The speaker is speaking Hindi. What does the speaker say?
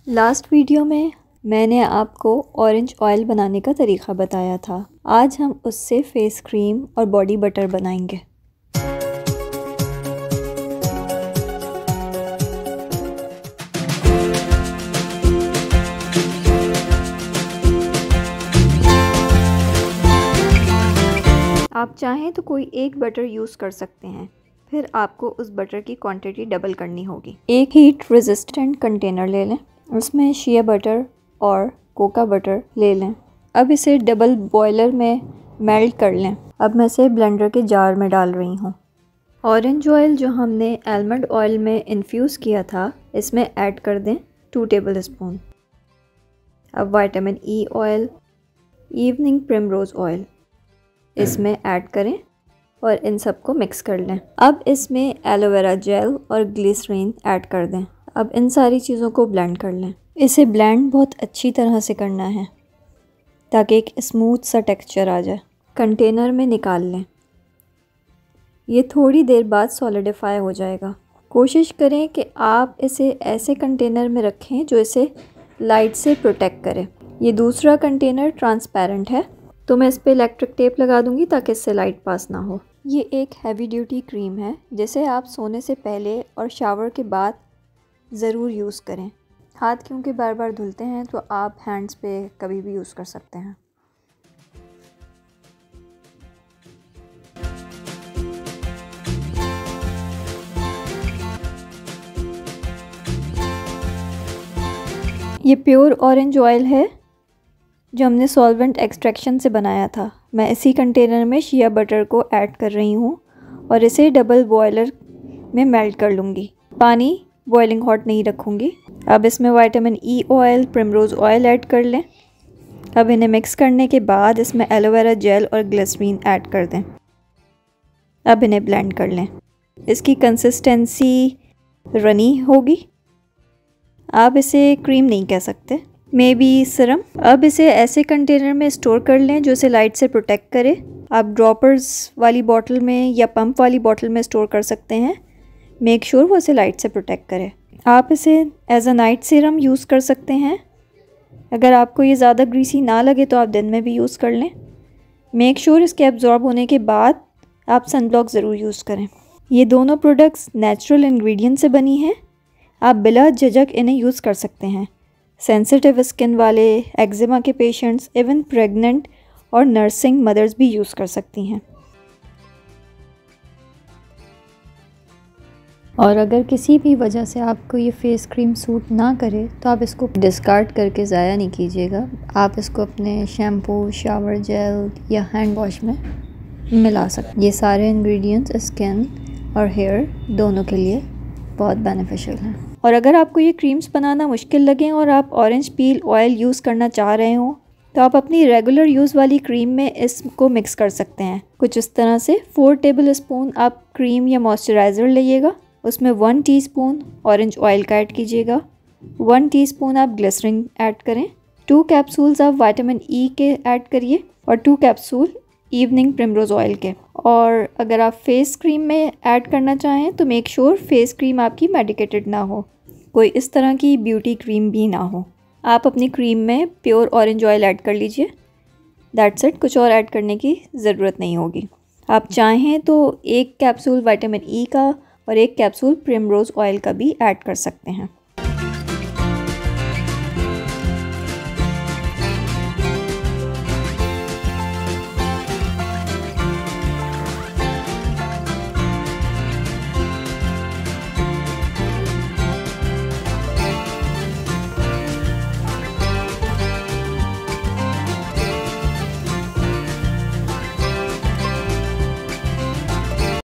लास्ट वीडियो में मैंने आपको ऑरेंज ऑयल बनाने का तरीक़ा बताया था। आज हम उससे फेस क्रीम और बॉडी बटर बनाएंगे। आप चाहें तो कोई एक बटर यूज़ कर सकते हैं, फिर आपको उस बटर की क्वांटिटी डबल करनी होगी। एक हीट रेजिस्टेंट कंटेनर ले लें, उसमें शिया बटर और कोका बटर ले लें। अब इसे डबल बॉयलर में मेल्ट कर लें। अब मैं इसे ब्लेंडर के जार में डाल रही हूँ। ऑरेंज ऑयल जो हमने आलमंड ऑयल में इन्फ्यूज़ किया था, इसमें ऐड कर दें 2 टेबल स्पून। अब vitamin E oil, evening primrose oil इसमें ऐड करें और इन सबको मिक्स कर लें। अब इसमें एलोवेरा जेल और ग्लिसरीन ऐड कर दें। अब इन सारी चीज़ों को ब्लेंड कर लें। इसे ब्लेंड बहुत अच्छी तरह से करना है ताकि एक स्मूथ सा टेक्सचर आ जाए। कंटेनर में निकाल लें। ये थोड़ी देर बाद सॉलिडिफाई हो जाएगा। कोशिश करें कि आप इसे ऐसे कंटेनर में रखें जो इसे लाइट से प्रोटेक्ट करे। ये दूसरा कंटेनर ट्रांसपेरेंट है तो मैं इस पर इलेक्ट्रिक टेप लगा दूंगी ताकि इससे लाइट पास ना हो। ये एक हैवी ड्यूटी क्रीम है जिसे आप सोने से पहले और शावर के बाद ज़रूर यूज़ करें। हाथ क्योंकि बार बार धुलते हैं तो आप हैंड्स पे कभी भी यूज़ कर सकते हैं। ये प्योर ऑरेंज ऑयल है जो हमने सॉल्वेंट एक्सट्रैक्शन से बनाया था। मैं इसी कंटेनर में शिया बटर को ऐड कर रही हूँ और इसे डबल बॉयलर में मेल्ट कर लूँगी। पानी बॉइलिंग हॉट नहीं रखूँगी। अब इसमें vitamin E oil, primrose oil add कर लें। अब इन्हें मिक्स करने के बाद इसमें एलोवेरा जेल और ग्लिसरीन ऐड कर दें। अब इन्हें ब्लेंड कर लें। इसकी कंसिस्टेंसी रनी होगी। आप इसे क्रीम नहीं कह सकते, मे बी सिरम। अब इसे ऐसे कंटेनर में स्टोर कर लें जो इसे लाइट से प्रोटेक्ट करे। आप ड्रॉपर्स वाली बॉटल में या पंप वाली बॉटल में स्टोर कर सकते हैं। मेक श्योर वो इसे लाइट से प्रोटेक्ट करे। आप इसे as a night serum use कर सकते हैं। अगर आपको ये ज़्यादा ग्रीसी ना लगे तो आप दिन में भी यूज़ कर लें। मेक श्योर इसके एब्जॉर्ब होने के बाद आप सनब्लॉक ज़रूर यूज़ करें। ये दोनों प्रोडक्ट्स नेचुरल इंग्रेडिएंट से बनी हैं। आप बिला झिझक इन्हें यूज़ कर सकते हैं। सेंसिटिव स्किन वाले, एक्जिमा के पेशेंट्स, इवन प्रेग्नेंट और नर्सिंग मदर्स भी यूज़ कर सकती हैं। और अगर किसी भी वजह से आपको ये फेस क्रीम सूट ना करे तो आप इसको डिस्कार्ड करके ज़ाया नहीं कीजिएगा। आप इसको अपने शैम्पू, शावर जेल या हैंड वॉश में मिला सकते। ये सारे इंग्रेडिएंट्स स्किन और हेयर दोनों के लिए बहुत बेनिफिशियल हैं। और अगर आपको ये क्रीम्स बनाना मुश्किल लगें और आप ऑरेंज पील ऑयल यूज़ करना चाह रहे हों तो आप अपनी रेगुलर यूज़ वाली क्रीम में इसको मिक्स कर सकते हैं। कुछ इस तरह से 4 टेबल स्पून आप क्रीम या मॉइस्चराइज़र लीजिएगा। उसमें 1 टीस्पून ऑरेंज ऑयल का ऐड कीजिएगा। 1 टीस्पून आप ग्लिसरीन ऐड करें। 2 कैप्सूल्स आप विटामिन ई के ऐड करिए और 2 कैप्सूल इवनिंग प्रिमरोज़ ऑयल के। और अगर आप फेस क्रीम में ऐड करना चाहें तो मेक श्योर फेस क्रीम आपकी मेडिकेटेड ना हो, कोई इस तरह की ब्यूटी क्रीम भी ना हो। आप अपनी क्रीम में प्योर ऑरेंज ऑयल ऐड कर लीजिए। दैट्स इट, कुछ और ऐड करने की ज़रूरत नहीं होगी। आप चाहें तो 1 कैप्सूल विटामिन ई का और 1 कैप्सूल प्रिमरोज़ ऑयल का भी ऐड कर सकते हैं।